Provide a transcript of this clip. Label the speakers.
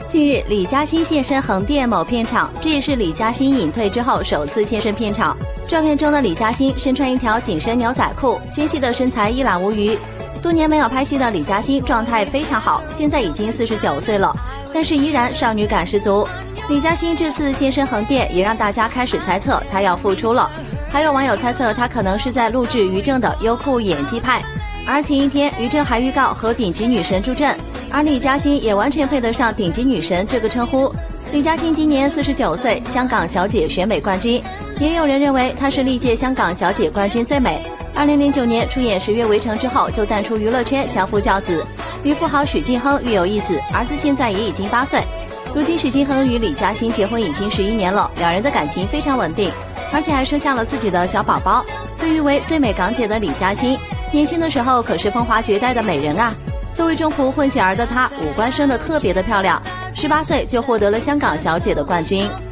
Speaker 1: 近日，李嘉欣现身横店某片场，这也是李嘉欣隐退之后首次现身片场。照片中的李嘉欣身穿一条紧身牛仔裤，纤细的身材一览无余。多年没有拍戏的李嘉欣状态非常好，现在已经49岁了，但是依然少女感十足。李嘉欣这次现身横店，也让大家开始猜测她要复出了。还有网友猜测她可能是在录制于正的优酷演技派。而前一天，于正还预告和顶级女神助阵，而李嘉欣也完全配得上顶级女神这个称呼。李嘉欣今年49岁，香港小姐选美冠军，也有人认为她是历届香港小姐冠军最美。2009年出演《十月围城》之后，就淡出娱乐圈，相夫教子，与富豪许晋亨育有一子，儿子现在也已经8岁。如今许晋亨与李嘉欣结婚已经11年了，两人的感情非常稳定，而且还生下了自己的小宝宝。被誉为最美港姐的李嘉欣，年轻的时候可是风华绝代的美人啊！作为中葡混血儿的她，五官生得特别的漂亮，18岁就获得了香港小姐的冠军。